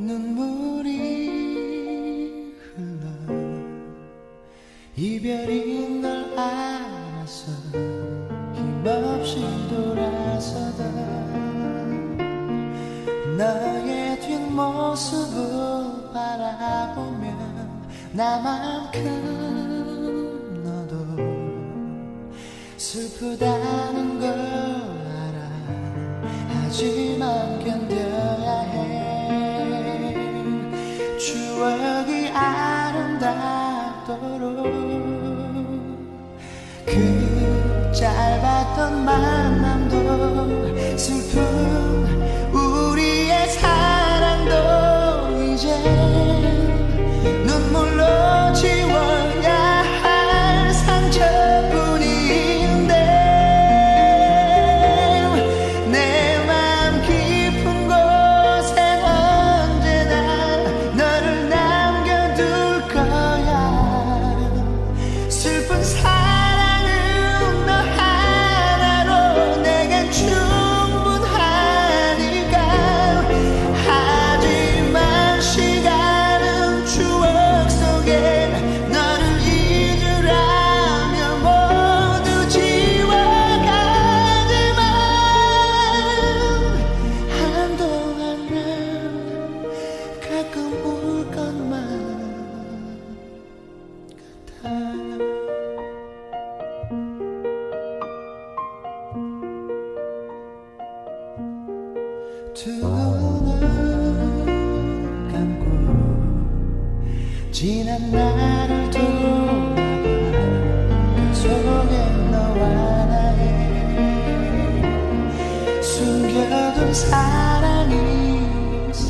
눈물이 흘러 이별인 걸 알아서 힘없이 돌아서다 너의 뒷모습을 바라보면 나만큼 너도 슬프다는 걸 알아 하지만 견뎌야 해 추억이 아름답도록 그 짧았던 만남도 슬픈 우리의 사랑도 이제 눈물로 지워야 할 상처뿐인데 내 맘 깊은 곳엔 언제나 너를 남겨둘 거야 슬픈 사랑은 너 하나로 내겐 충분하니까 하지만 시간은 추억 속에 너를 잊으라며 모두 지워가지만 한동안은 가끔 울 것만 같아 두 눈을 감고 지난 날을 돌아봐 그 속에 너와 나의 숨겨둔 사랑이 있어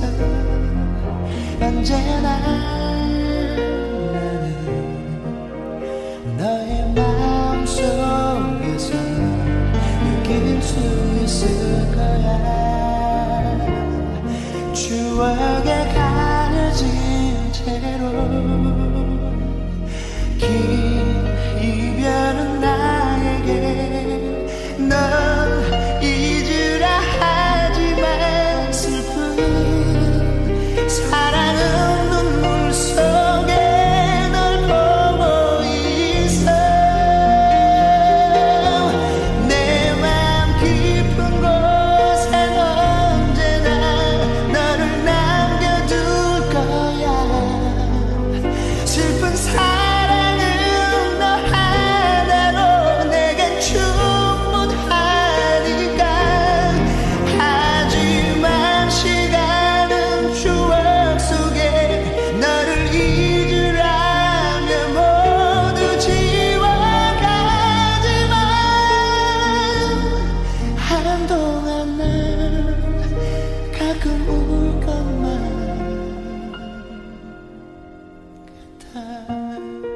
언제나 나는 너의 마음속에서 느낄 수 있을 거야 추억에 가려진 채로 긴 이별은 나에게 널 잊으라 하지만 슬픈 사랑은 눈물 속에 널 보고 있어 내 맘 깊은 곳엔 언제나 너를 남겨둘 거야 슬픈 사랑은 너 하나로 내겐 충분하니까 하지만 시간은 추억 속에 너를 잊으라며 모두 지워가지만 한동안은 가끔 울 것만 같아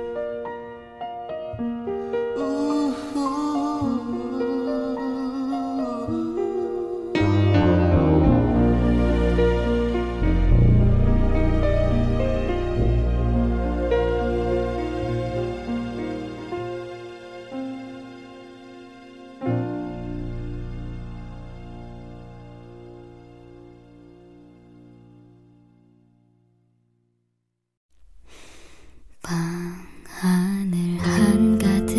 방 하늘 한가득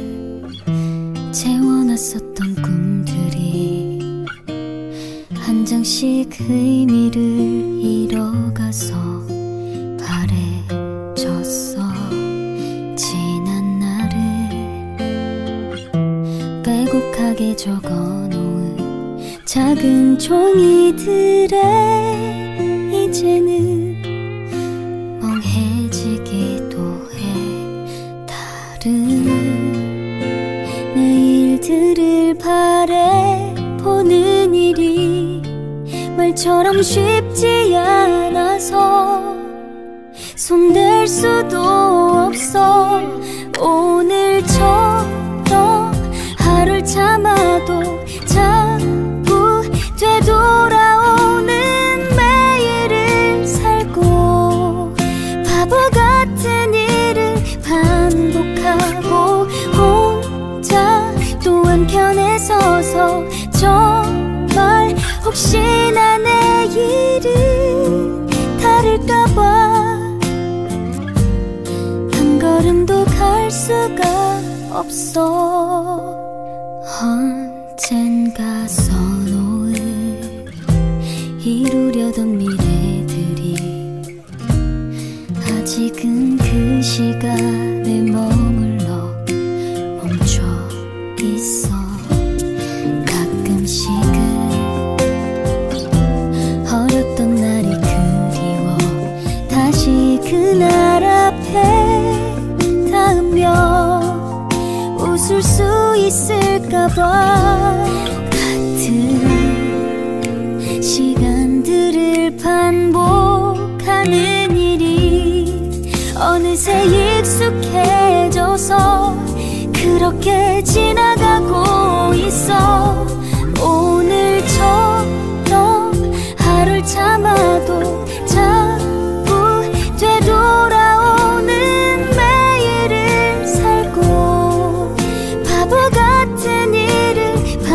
채워놨었던 꿈들이 한 장씩 의미를 잃어가서 바래졌어 지난 날을 빼곡하게 적어놓은 작은 종이들에 이제는 내일들을 바라보는 일이 말처럼 쉽지 않아서 손댈 수도 없어 오늘처럼 하루를 참아도 자꾸 되돌아오는 매일을 살고 바보 같은 일을 반복하고 혼자 또 한켠에 서서 정말 혹시나 내일은 수가 없어. 언젠가 선호를 이루려던 미래들이 아직은 그 시간에 머물러 멈춰 있어. 가끔씩은 어렸던 날이 그리워 다시 그날 앞에 닿으며 웃을 수 있을까봐. 같은 시간들을 반복하는 일이 어느새 익숙해져서 그렇게 지나가고 있어. 오늘처럼 하루를 참아도 자꾸 되돌아오는 매일을 살고 바보 같은 일을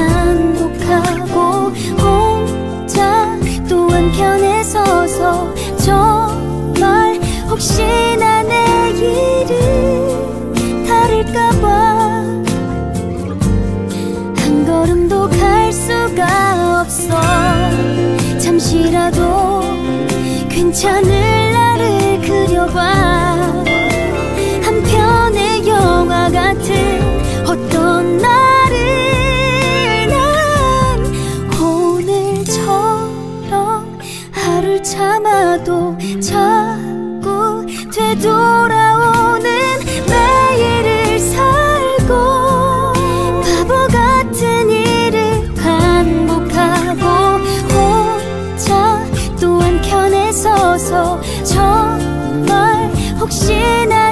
반복하고 혼자 또 한켠에 서서 정말 혹시나 내일은 다를까봐 한 걸음도 갈 수가 없어. 잠시라도 괜찮을 나를 그려봐. 한 편의 영화 같은 어떤 날을 난 오늘처럼 하루를 참아도 자꾸 되돌아오는 매일을 살고 바보 같은 일을 반복하고 혼자 또 한켠에 서서 정말 혹시나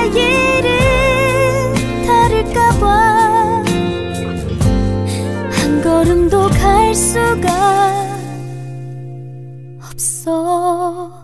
내일은 다를까봐 한 걸음도 갈 수가 없어.